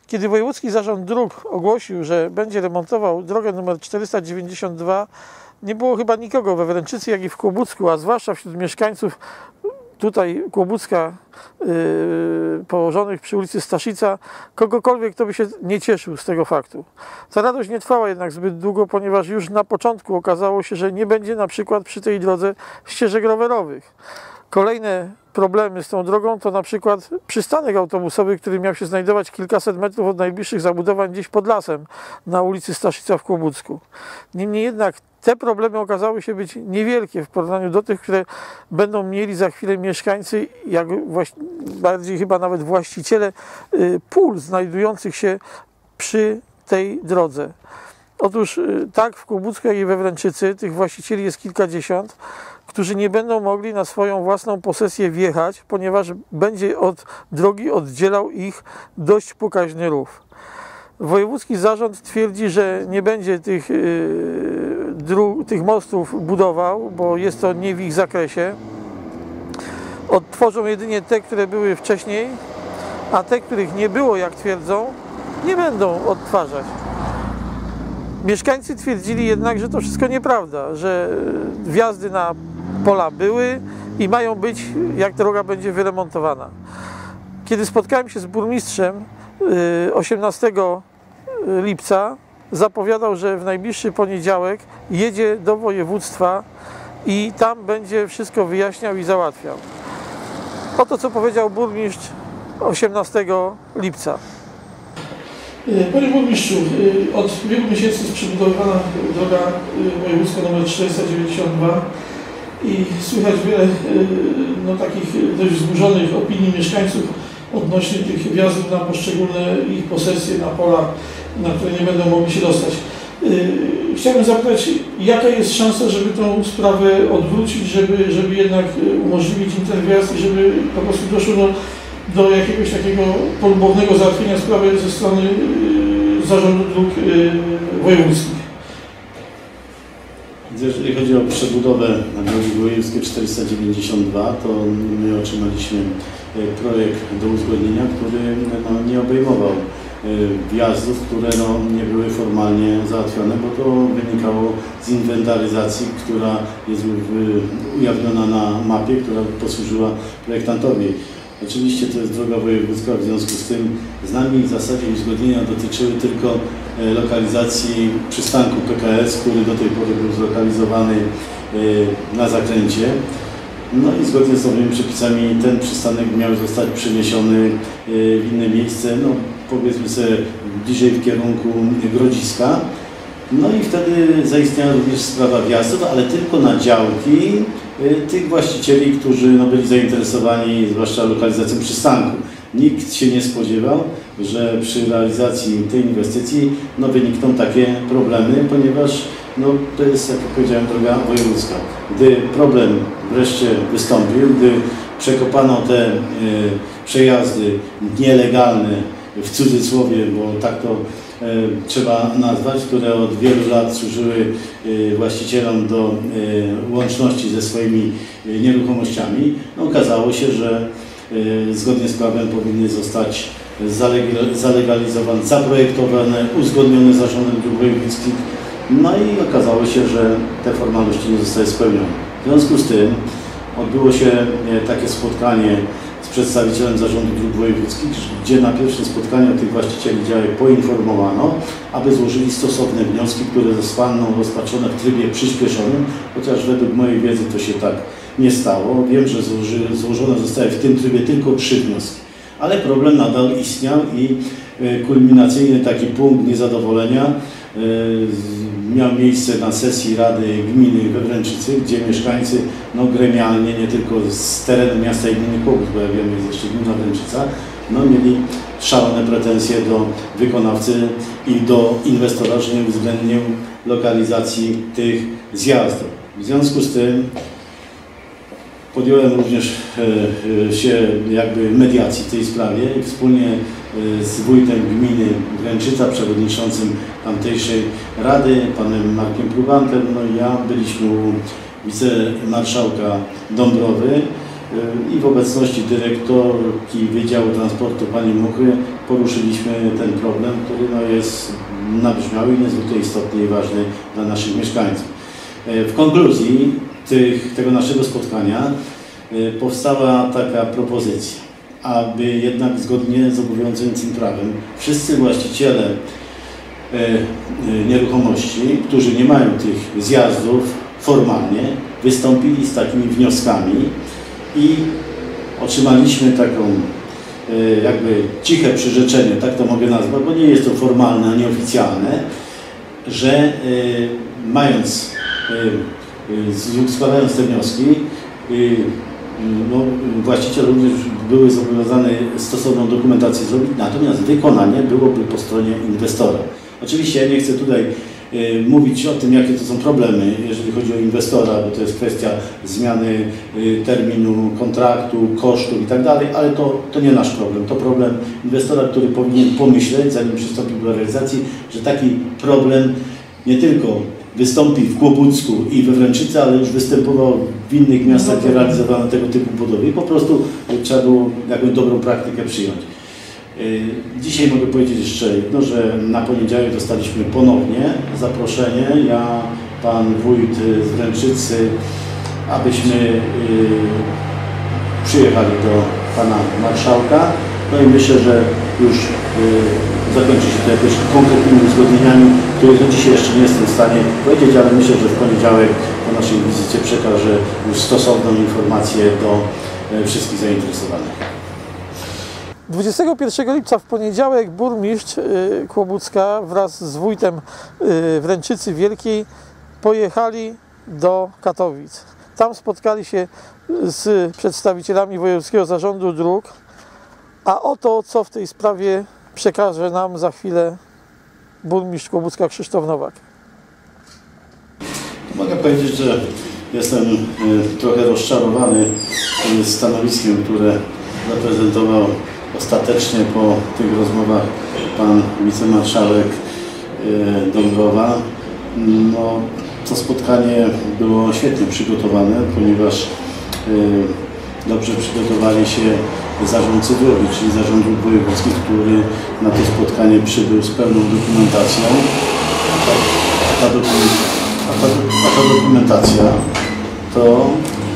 Kiedy Wojewódzki Zarząd Dróg ogłosił, że będzie remontował drogę nr 492, nie było chyba nikogo we Wręczycy, jak i w Kłobucku, a zwłaszcza wśród mieszkańców tutaj Kłobucka, położonych przy ulicy Staszica, kogokolwiek, kto by się nie cieszył z tego faktu. Ta radość nie trwała jednak zbyt długo, ponieważ już na początku okazało się, że nie będzie na przykład przy tej drodze ścieżek rowerowych. Kolejne problemy z tą drogą to na przykład przystanek autobusowy, który miał się znajdować kilkaset metrów od najbliższych zabudowań gdzieś pod lasem na ulicy Staszica w Kłobucku. Niemniej jednak te problemy okazały się być niewielkie w porównaniu do tych, które będą mieli za chwilę mieszkańcy, jak bardziej chyba nawet właściciele pól znajdujących się przy tej drodze. Otóż tak w Kłobucku, jak i we Wręczycy tych właścicieli jest kilkadziesiąt, którzy nie będą mogli na swoją własną posesję wjechać, ponieważ będzie od drogi oddzielał ich dość pokaźny rów. Wojewódzki zarząd twierdzi, że nie będzie tych mostów budował, bo jest to nie w ich zakresie. Odtworzą jedynie te, które były wcześniej, a te, których nie było, jak twierdzą, nie będą odtwarzać. Mieszkańcy twierdzili jednak, że to wszystko nieprawda, że wjazdy na pola były i mają być, jak droga będzie wyremontowana. Kiedy spotkałem się z burmistrzem 18 lipca, zapowiadał, że w najbliższy poniedziałek jedzie do województwa i tam będzie wszystko wyjaśniał i załatwiał. Oto co powiedział burmistrz 18 lipca. Panie burmistrzu, od wielu miesięcy jest przebudowywana droga wojewódzka nr 492 i słychać wiele takich dość zburzonych opinii mieszkańców odnośnie tych wjazdów na poszczególne ich posesje, na pola, na które nie będą mogli się dostać. Chciałbym zapytać, jaka jest szansa, żeby tą sprawę odwrócić, żeby jednak umożliwić interwjazd i żeby po prostu doszło do jakiegoś takiego polubownego załatwienia sprawy ze strony Zarządu Dróg Wojewódzkich. Jeżeli chodzi o przebudowę drogi wojewódzkiej 492, to my otrzymaliśmy projekt do uzgodnienia, który nie obejmował wjazdów, które nie były formalnie załatwione, bo to wynikało z inwentaryzacji, która jest ujawniona na mapie, która posłużyła projektantowi. Oczywiście to jest droga wojewódzka, w związku z tym z nami w zasadzie uzgodnienia dotyczyły tylko lokalizacji przystanku PKS, który do tej pory był zlokalizowany na zakręcie. No i zgodnie z nowymi przepisami ten przystanek miał zostać przeniesiony w inne miejsce, no powiedzmy sobie bliżej w kierunku Grodziska. No i wtedy zaistniała również sprawa wjazdów, ale tylko na działki tych właścicieli, którzy byli zainteresowani zwłaszcza lokalizacją przystanku. Nikt się nie spodziewał, że przy realizacji tej inwestycji wynikną takie problemy, ponieważ to jest, jak powiedziałem, droga wojewódzka. Gdy problem wreszcie wystąpił, gdy przekopano te przejazdy nielegalne, w cudzysłowie, bo tak to trzeba nazwać, które od wielu lat służyły właścicielom do łączności ze swoimi nieruchomościami, okazało się, że zgodnie z prawem powinny zostać zalegalizowane, zaprojektowane, uzgodnione z Zarządem Dróg Wojewódzkich. No i okazało się, że te formalności nie zostały spełnione. W związku z tym odbyło się takie spotkanie z przedstawicielem Zarządu Dróg Wojewódzkich, gdzie na pierwszym spotkaniu tych właścicieli działek poinformowano, aby złożyli stosowne wnioski, które zostaną rozpatrzone w trybie przyspieszonym, chociaż według mojej wiedzy to się tak nie stało. Wiem, że złożone zostały w tym trybie tylko 3 wnioski, ale problem nadal istniał i kulminacyjny taki punkt niezadowolenia miał miejsce na sesji Rady Gminy we Wręczycy, gdzie mieszkańcy gremialnie, nie tylko z terenu miasta i gminy Kłobuck, bo jak wiemy jest jeszcze gmina Wręczyca, mieli szalone pretensje do wykonawcy i do inwestora, że nie uwzględnił lokalizacji tych zjazdów. W związku z tym podjąłem również się mediacji w tej sprawie i wspólnie z wójtem gminy Wręczyca, przewodniczącym tamtejszej rady, panem Markiem Plubantem, i ja byliśmy u wicemarszałka Dąbrowy i w obecności dyrektorki Wydziału Transportu pani Muchy poruszyliśmy ten problem, który no, jest nabrzmiały i niezwykle istotny i ważny dla naszych mieszkańców. W konkluzji tego naszego spotkania powstała taka propozycja, aby jednak zgodnie z obowiązującym prawem wszyscy właściciele nieruchomości, którzy nie mają tych zjazdów formalnie, wystąpili z takimi wnioskami i otrzymaliśmy taką jakby ciche przyrzeczenie, tak to mogę nazwać, bo nie jest to formalne, nieoficjalne, że mając, składając te wnioski, no, właściciel również były zobowiązany stosowną dokumentację zrobić, natomiast wykonanie byłoby po stronie inwestora. Oczywiście ja nie chcę tutaj mówić o tym, jakie to są problemy, jeżeli chodzi o inwestora, bo to jest kwestia zmiany terminu kontraktu, kosztów i tak dalej, ale to nie nasz problem. To problem inwestora, który powinien pomyśleć, zanim przystąpi do realizacji, że taki problem nie tylko wystąpi w Kłobucku i we Wręczycy, ale już występował w innych miastach, gdzie realizowano tego typu budowy i po prostu trzeba było jakąś dobrą praktykę przyjąć. Dzisiaj mogę powiedzieć jeszcze jedno, że na poniedziałek dostaliśmy ponownie zaproszenie, ja, pan wójt z Wręczycy, abyśmy przyjechali do pana marszałka. No i myślę, że już zakończy się to jakoś konkretnymi uzgodnieniami, których dzisiaj jeszcze nie jestem w stanie powiedzieć, ale myślę, że w poniedziałek po naszej wizycie przekażę już stosowną informację do wszystkich zainteresowanych. 21 lipca w poniedziałek burmistrz Kłobucka wraz z wójtem Wręczycy Wielkiej pojechali do Katowic. Tam spotkali się z przedstawicielami Wojewódzkiego Zarządu Dróg, a oto co w tej sprawie przekaże nam za chwilę burmistrz Kłobucka Krzysztof Nowak. Mogę powiedzieć, że jestem trochę rozczarowany stanowiskiem, które zaprezentował ostatecznie po tych rozmowach pan wicemarszałek Dąbrowa. No, to spotkanie było świetnie przygotowane, ponieważ dobrze przygotowali się zarządcy drogi, czyli Zarząd Dróg Wojewódzkich, który na to spotkanie przybył z pełną dokumentacją. A ta dokumentacja to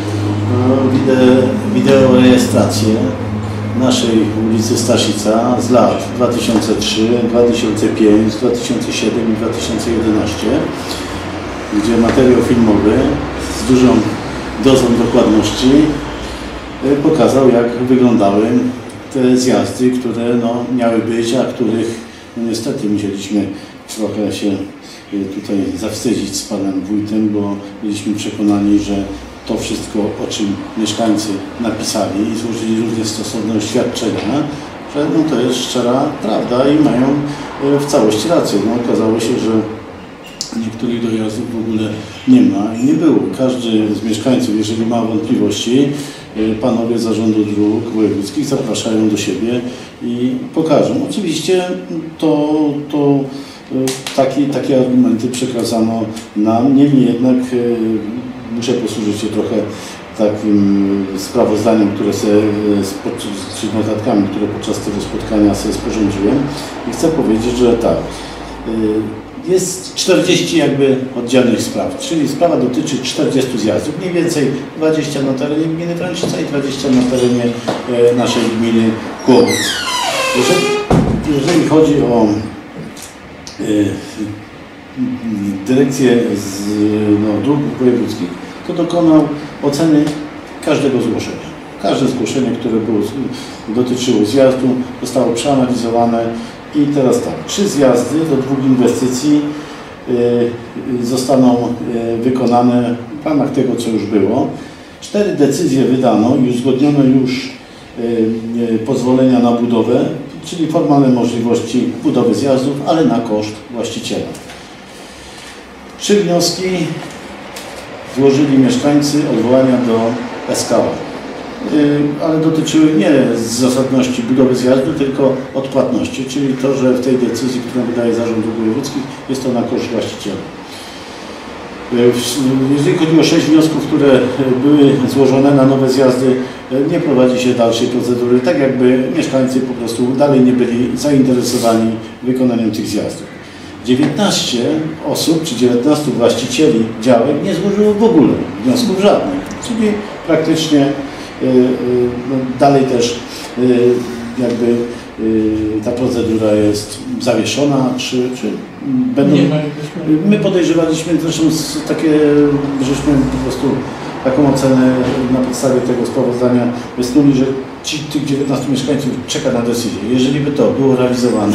wideo rejestrację naszej ulicy Staszica z lat 2003, 2005, 2007 i 2011, gdzie materiał filmowy z dużą dozą dokładności pokazał, jak wyglądały te zjazdy, które no, miały być, a których no, niestety musieliśmy trochę się tutaj zawstydzić z panem wójtem, bo byliśmy przekonani, że to wszystko, o czym mieszkańcy napisali i złożyli również stosowne oświadczenia, że no, to jest szczera prawda i mają w całości rację. No, okazało się, że niektórych dojazdów w ogóle nie ma i nie było. Każdy z mieszkańców, jeżeli ma wątpliwości, panowie z Zarządu Dróg Wojewódzkich zapraszają do siebie i pokażą. Oczywiście takie argumenty przekazano nam, niemniej jednak muszę posłużyć się trochę takim sprawozdaniem, które z notatkami, które podczas tego spotkania sobie sporządziłem i chcę powiedzieć, że tak, jest 40 jakby oddzielnych spraw, czyli sprawa dotyczy 40 zjazdów, mniej więcej 20 na terenie gminy Wręczyca i 20 na terenie naszej gminy Kłobuck. Jeżeli chodzi o dyrekcję dróg wojewódzkich, to dokonał oceny każdego zgłoszenia. Każde zgłoszenie, które dotyczyło zjazdu, zostało przeanalizowane i teraz tak, 3 zjazdy do 2 inwestycji zostaną wykonane w ramach tego, co już było. 4 decyzje wydano i uzgodniono już pozwolenia na budowę, czyli formalne możliwości budowy zjazdów, ale na koszt właściciela. 3 wnioski złożyli mieszkańcy odwołania do SKO, ale dotyczyły nie zasadności budowy zjazdu, tylko odpłatności, czyli to, że w tej decyzji, którą wydaje Zarząd Dróg Wojewódzkich, jest to na koszt właściciela. Jeżeli chodzi o 6 wniosków, które były złożone na nowe zjazdy, nie prowadzi się dalszej procedury, tak jakby mieszkańcy po prostu dalej nie byli zainteresowani wykonaniem tych zjazdów. 19 osób, czy 19 właścicieli działek nie złożyło w ogóle wniosków żadnych, czyli praktycznie no, dalej też jakby ta procedura jest zawieszona, czy będą... My podejrzewaliśmy, zresztą żeśmy po prostu taką ocenę na podstawie tego sprawozdania wysnuli, że tych 19 mieszkańców czeka na decyzję. Jeżeli by to było realizowane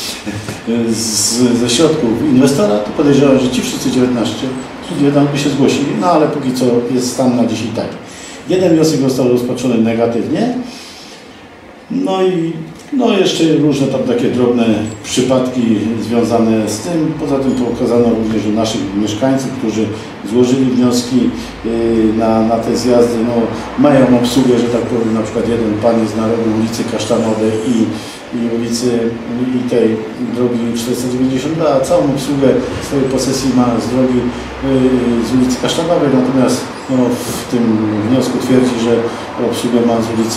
ze środków inwestora, to podejrzewam, że ci wszyscy 19 by się zgłosili, no ale póki co jest stan na dzisiaj taki. Jeden wniosek został rozpatrzony negatywnie, no jeszcze różne tam takie drobne przypadki związane z tym. Poza tym pokazano również u naszych mieszkańców, którzy złożyli wnioski na te zjazdy, no, mają obsługę, że tak powiem, na przykład jeden pan jest na rogu ulicy Kasztanowej i ulicy i tej drogi 492, a całą obsługę swojej posesji ma z drogi z ulicy Kasztanowej, natomiast no, w tym wniosku twierdzi, że obsługę ma z ulicy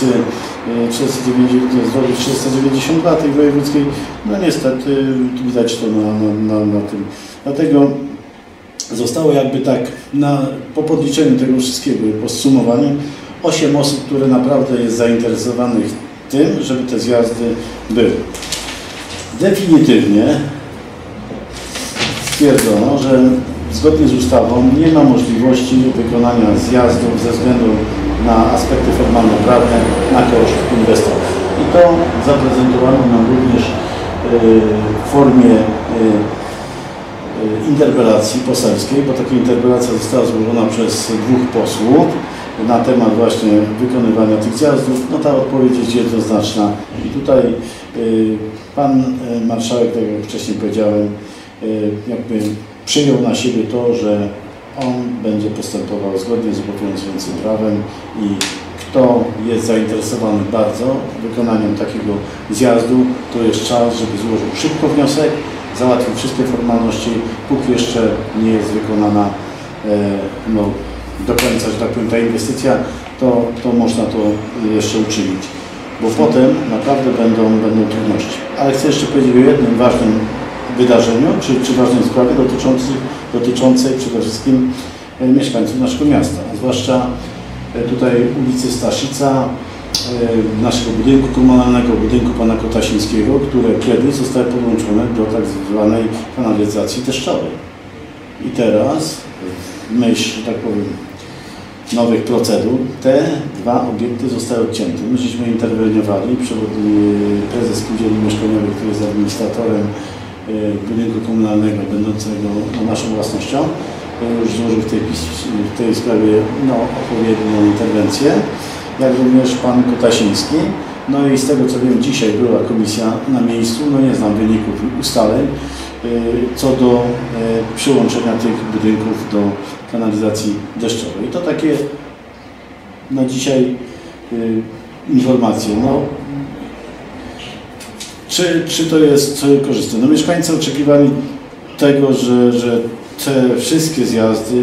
492 tej wojewódzkiej. No niestety widać to na tym. Dlatego zostało jakby tak po podliczeniu tego wszystkiego i po zsumowaniu 8 osób, które naprawdę jest zainteresowanych tym, żeby te zjazdy były. Definitywnie stwierdzono, że zgodnie z ustawą nie ma możliwości wykonania zjazdów ze względu na aspekty formalno-prawne na koszt inwestorów. I to zaprezentowano nam również w formie interpelacji poselskiej, bo taka interpelacja została złożona przez 2 posłów na temat właśnie wykonywania tych zjazdów. No ta odpowiedź jest jednoznaczna i tutaj pan marszałek, tak jak wcześniej powiedziałem, jakby przyjął na siebie to, że on będzie postępował zgodnie z obowiązującym prawem i kto jest zainteresowany bardzo wykonaniem takiego zjazdu, to jest czas, żeby złożył szybko wniosek, załatwił wszystkie formalności, póki jeszcze nie jest wykonana no, do końca, że tak powiem, ta inwestycja, to można to jeszcze uczynić, bo potem naprawdę będą trudności. Ale chcę jeszcze powiedzieć o jednym ważnym wydarzeniu, czy ważnej sprawie dotyczącej przede wszystkim mieszkańców naszego miasta, a zwłaszcza tutaj ulicy Staszica, naszego budynku komunalnego, budynku pana Kotasińskiego, które kiedyś zostały podłączone do tak zwanej kanalizacji deszczowej. I teraz, w myśl, że tak powiem, nowych procedur, te 2 obiekty zostały odcięte. My żeśmy interweniowali, prezes spółdzielni mieszkaniowej, który jest administratorem budynku komunalnego będącego naszą własnością, już złożył w tej sprawie odpowiednią interwencję, jak również pan Kotasiński. No i z tego co wiem, dzisiaj była komisja na miejscu, no nie znam wyników ustaleń co do przyłączenia tych budynków do kanalizacji deszczowej. I to takie na dzisiaj informacje. No, czy to jest korzystne? No, mieszkańcy oczekiwali tego, że te wszystkie zjazdy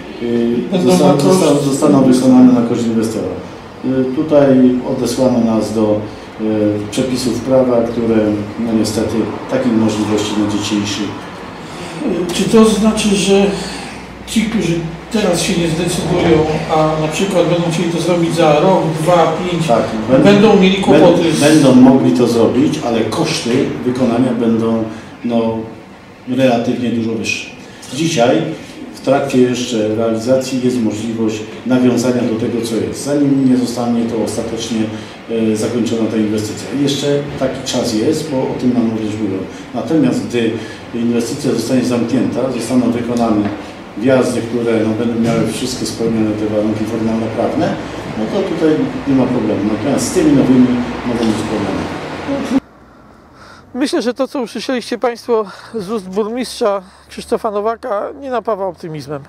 zostaną wykonane na korzyść inwestora. Tutaj odesłano nas do przepisów prawa, które no niestety takiej możliwości na dzisiejszy. Czy to znaczy, że ci, którzy teraz się nie zdecydują, a na przykład będą chcieli to zrobić za rok, 2, 5, tak, będą mieli kłopoty? Będą mogli to zrobić, ale koszty wykonania będą relatywnie dużo wyższe. Dzisiaj w trakcie jeszcze realizacji jest możliwość nawiązania do tego, co jest, zanim nie zostanie to ostatecznie zakończona ta inwestycja. I jeszcze taki czas jest, bo o tym nam również było. Natomiast gdy inwestycja zostanie zamknięta, zostaną wykonane wjazdy, które będą miały wszystkie spełnione te warunki formalno-prawne, no to tutaj nie ma problemu. Natomiast z tymi nowymi mogą być problemy. Myślę, że to, co usłyszeliście Państwo z ust burmistrza Krzysztofa Nowaka, nie napawa optymizmem.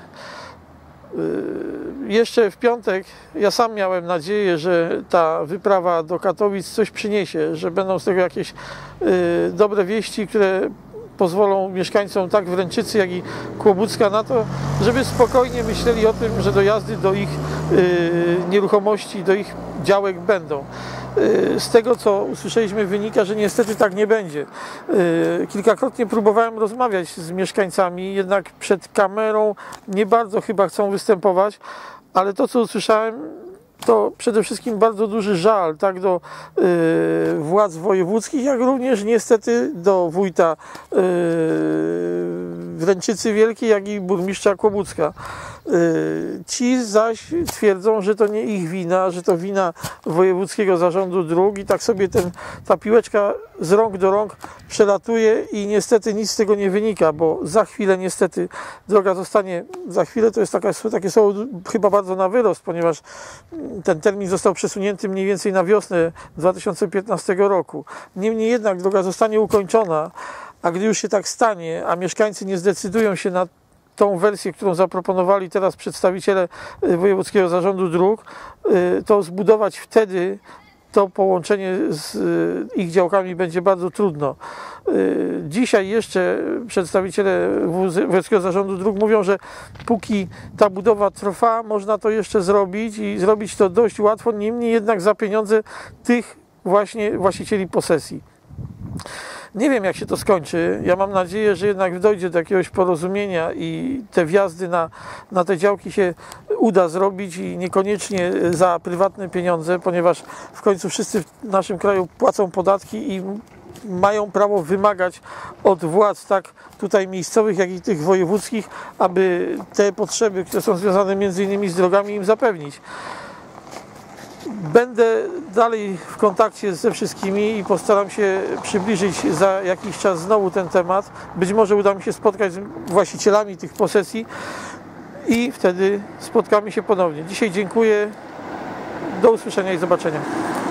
Jeszcze w piątek ja sam miałem nadzieję, że ta wyprawa do Katowic coś przyniesie, że będą z tego jakieś dobre wieści, które pozwolą mieszkańcom tak Wręczycy, jak i Kłobucka na to, żeby spokojnie myśleli o tym, że dojazdy do ich nieruchomości, do ich działek będą. Z tego, co usłyszeliśmy, wynika, że niestety tak nie będzie. Kilkakrotnie próbowałem rozmawiać z mieszkańcami, jednak przed kamerą nie bardzo chyba chcą występować, ale to, co usłyszałem, to przede wszystkim bardzo duży żal tak do władz wojewódzkich, jak również niestety do wójta Wręczycy Wielkiej, jak i burmistrza Kłobucka. Ci zaś twierdzą, że to nie ich wina, że to wina Wojewódzkiego Zarządu Dróg i tak sobie ta piłeczka z rąk do rąk przelatuje i niestety nic z tego nie wynika, bo za chwilę niestety droga zostanie, za chwilę to jest takie słowo chyba bardzo na wyrost, ponieważ ten termin został przesunięty mniej więcej na wiosnę 2015 roku. Niemniej jednak droga zostanie ukończona, a gdy już się tak stanie, a mieszkańcy nie zdecydują się na tą wersję, którą zaproponowali teraz przedstawiciele Wojewódzkiego Zarządu Dróg, to zbudować wtedy to połączenie z ich działkami będzie bardzo trudno. Dzisiaj jeszcze przedstawiciele Wojewódzkiego Zarządu Dróg mówią, że póki ta budowa trwa, można to jeszcze zrobić i zrobić to dość łatwo, niemniej jednak za pieniądze tych właśnie właścicieli posesji. Nie wiem, jak się to skończy. Ja mam nadzieję, że jednak dojdzie do jakiegoś porozumienia i te wjazdy na te działki się uda zrobić i niekoniecznie za prywatne pieniądze, ponieważ w końcu wszyscy w naszym kraju płacą podatki i mają prawo wymagać od władz tak tutaj miejscowych, jak i tych wojewódzkich, aby te potrzeby, które są związane między innymi z drogami, im zapewnić. Będę dalej w kontakcie ze wszystkimi i postaram się przybliżyć za jakiś czas znowu ten temat. Być może uda mi się spotkać z właścicielami tych posesji i wtedy spotkamy się ponownie. Dzisiaj dziękuję. Do usłyszenia i zobaczenia.